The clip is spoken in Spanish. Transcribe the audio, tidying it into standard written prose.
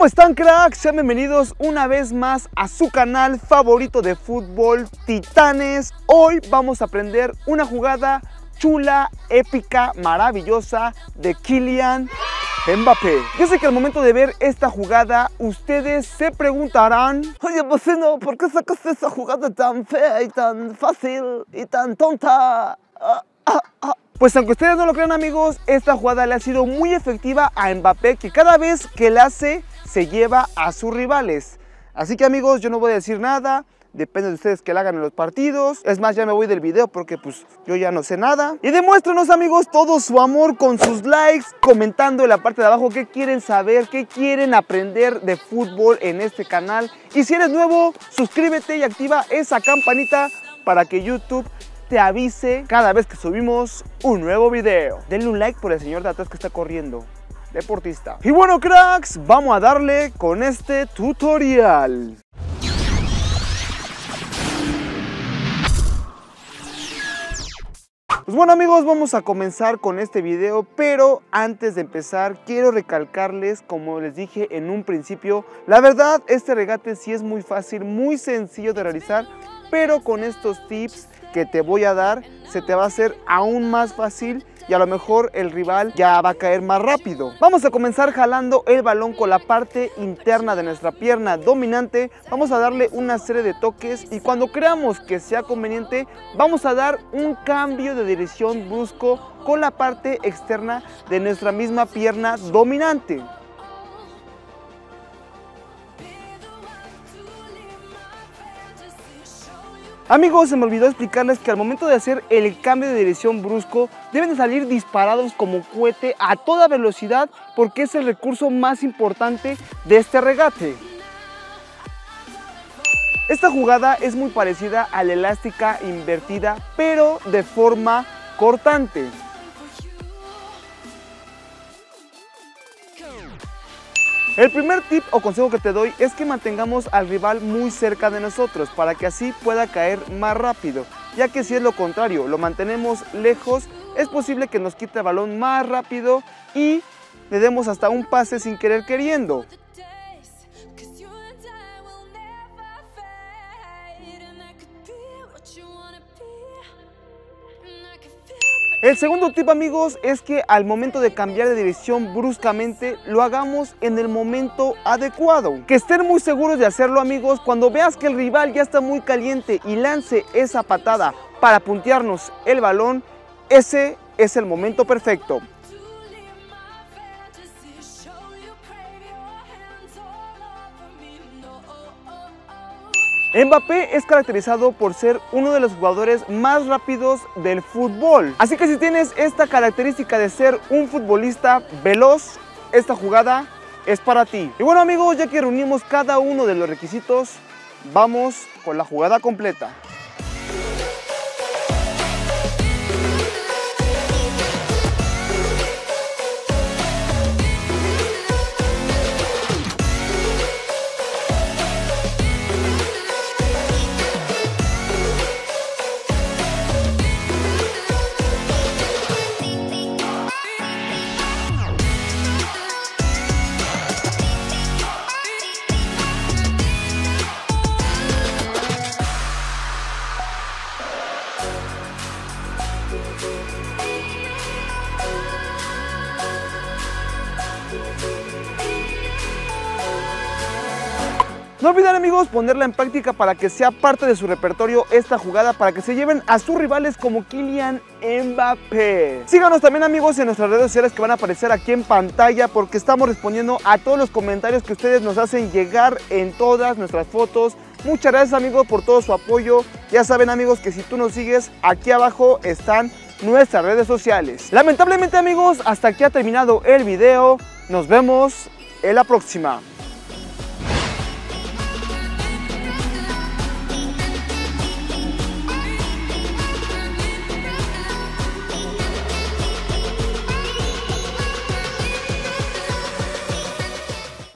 ¿Cómo están, cracks? Sean bienvenidos una vez más a su canal favorito de fútbol, Titanes. Hoy vamos a aprender una jugada chula, épica, maravillosa de Kylian Mbappé. Yo sé que al momento de ver esta jugada, ustedes se preguntarán: oye, vecino, ¿por qué sacaste esa jugada tan fea y tan fácil y tan tonta? Pues aunque ustedes no lo crean, amigos, esta jugada le ha sido muy efectiva a Mbappé, que cada vez que la hace se lleva a sus rivales. Así que, amigos, yo no voy a decir nada. Depende de ustedes que la hagan en los partidos. Es más, ya me voy del video porque pues yo ya no sé nada. Y demuéstranos, amigos, todo su amor con sus likes, comentando en la parte de abajo qué quieren saber, qué quieren aprender de fútbol en este canal. Y si eres nuevo, suscríbete y activa esa campanita para que YouTube te avise cada vez que subimos un nuevo video. Denle un like por el señor de atrás que está corriendo, deportista. Y bueno, cracks, vamos a darle con este tutorial. Pues bueno, amigos, vamos a comenzar con este video, pero antes de empezar quiero recalcarles, como les dije en un principio, la verdad este regate sí es muy fácil, muy sencillo de realizar, pero con estos tips que te voy a dar se te va a hacer aún más fácil y a lo mejor el rival ya va a caer más rápido. Vamos a comenzar jalando el balón con la parte interna de nuestra pierna dominante. Vamos a darle una serie de toques y cuando creamos que sea conveniente vamos a dar un cambio de dirección brusco con la parte externa de nuestra misma pierna dominante. Amigos, se me olvidó explicarles que al momento de hacer el cambio de dirección brusco deben de salir disparados como cohete a toda velocidad, porque es el recurso más importante de este regate. Esta jugada es muy parecida a la elástica invertida, pero de forma cortante. El primer tip o consejo que te doy es que mantengamos al rival muy cerca de nosotros para que así pueda caer más rápido, ya que si es lo contrario, lo mantenemos lejos, es posible que nos quite el balón más rápido y le demos hasta un pase sin querer queriendo. El segundo tip, amigos, es que al momento de cambiar de dirección bruscamente lo hagamos en el momento adecuado. Que estén muy seguros de hacerlo, amigos. Cuando veas que el rival ya está muy caliente y lance esa patada para puntearnos el balón, ese es el momento perfecto. Mbappé es caracterizado por ser uno de los jugadores más rápidos del fútbol. Así que si tienes esta característica de ser un futbolista veloz, esta jugada es para ti. Y bueno, amigos, ya que reunimos cada uno de los requisitos, vamos con la jugada completa. No olviden, amigos, ponerla en práctica para que sea parte de su repertorio esta jugada, para que se lleven a sus rivales como Kylian Mbappé. Síganos también, amigos, en nuestras redes sociales que van a aparecer aquí en pantalla, porque estamos respondiendo a todos los comentarios que ustedes nos hacen llegar en todas nuestras fotos. Muchas gracias, amigos, por todo su apoyo. Ya saben, amigos, que si tú nos sigues, aquí abajo están nuestras redes sociales. Lamentablemente, amigos, hasta aquí ha terminado el video. Nos vemos en la próxima.